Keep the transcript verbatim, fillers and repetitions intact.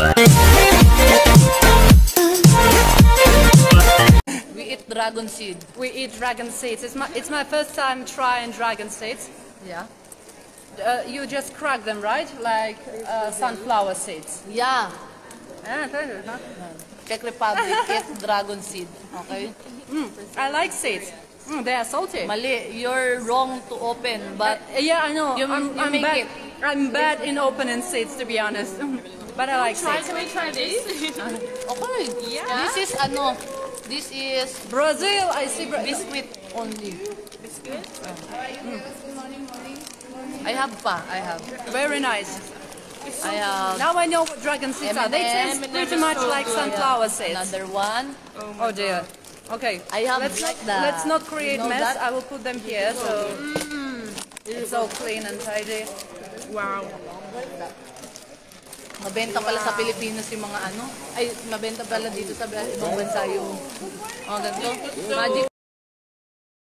We eat dragon seed. We eat dragon seeds. It's my it's my first time trying dragon seeds. Yeah. Uh, you just crack them, right? Like uh, sunflower seeds. Yeah. Yeah, try it, huh? Czech Republic eat dragon seed. Okay? Mm, I like seeds. Mm, they are salty. Mali, you're wrong to open, but Uh, yeah, I know. You- I'm, you I'm make bad. it. I'm bad in opening seeds, to be honest. But I like Try, seeds. can we try this? okay. Yeah. This is ano, this is Brazil, I see. Bra biscuit only. Biscuit? I have pa, I have. Very nice. I have Now I know what dragon seeds are. They M and M. taste pretty much like sunflower seeds. another one. Oh dear. Okay. I have let's like not, that. let's not create You know mess. that? I will put them here so it's all clean and tidy. Wow. Mabenta pala sa Pilipinas yung mga ano. Ay, mabenta pala dito sa ibang bansa yung mga ganito. Magic